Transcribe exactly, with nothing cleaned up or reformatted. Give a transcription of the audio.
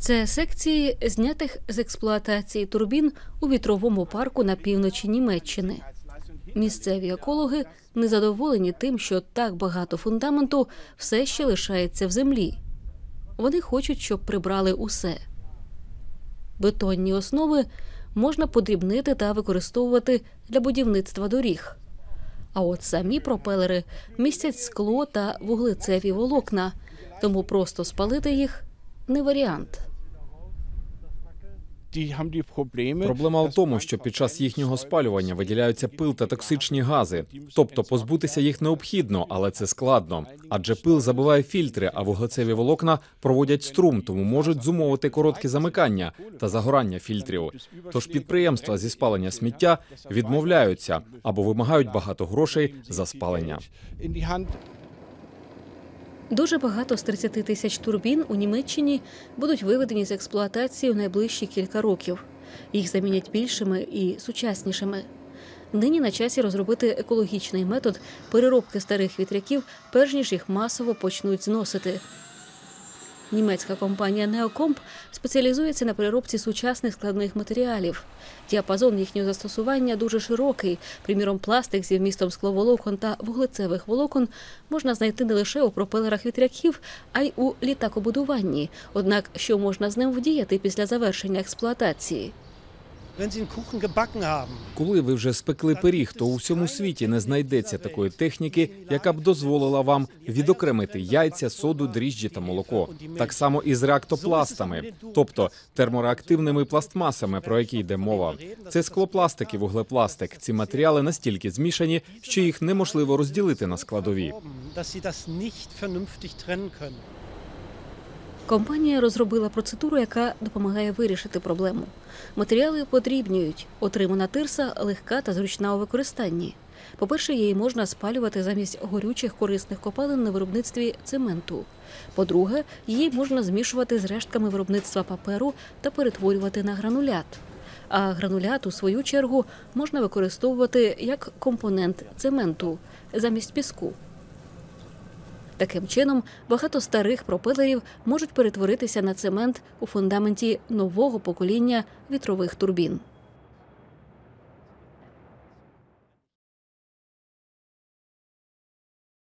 Це секції знятих з експлуатації турбін у вітровому парку на півночі Німеччини. Місцеві екологи незадоволені тим, що так багато фундаменту все ще лишається в землі. Вони хочуть, щоб прибрали усе. Бетонні основи можна подрібнити та використовувати для будівництва доріг. А от самі пропелери містять скло та вуглецеві волокна, тому просто спалити їх – не варіант. Проблема в тому, що під час їхнього спалювання виділяються пил та токсичні гази. Тобто позбутися їх необхідно, але це складно. Адже пил забиває фільтри, а вуглецеві волокна проводять струм, тому можуть зумовити короткі замикання та загорання фільтрів. Тож підприємства зі спалення сміття відмовляються або вимагають багато грошей за спалення. Дуже багато з тридцяти тисяч турбін у Німеччині будуть виведені з експлуатації в найближчі кілька років. Їх замінять більшими і сучаснішими. Нині на часі розробити екологічний метод переробки старих вітряків, перш ніж їх масово почнуть зносити. Німецька компанія Neocomp спеціалізується на переробці сучасних складних матеріалів. Діапазон їхнього застосування дуже широкий. Приміром, пластик зі вмістом скловолокон та вуглецевих волокон можна знайти не лише у пропелерах вітряків, а й у літакобудуванні. Однак, що можна з ним вдіяти після завершення експлуатації? Коли ви вже спекли пиріг, то у всьому світі не знайдеться такої техніки, яка б дозволила вам відокремити яйця, соду, дріжджі та молоко. Так само і з реактопластами, тобто термореактивними пластмасами, про які йде мова. Це склопластик і вуглепластик. Ці матеріали настільки змішані, що їх неможливо розділити на складові. Компанія розробила процедуру, яка допомагає вирішити проблему. Матеріали подрібнюють. Отримана тирса легка та зручна у використанні. По-перше, її можна спалювати замість горючих корисних копалин на виробництві цементу. По-друге, її можна змішувати з рештками виробництва паперу та перетворювати на гранулят. А гранулят, у свою чергу, можна використовувати як компонент цементу замість піску. Таким чином, багато старих пропелерів можуть перетворитися на цемент у фундаменті нового покоління вітрових турбін.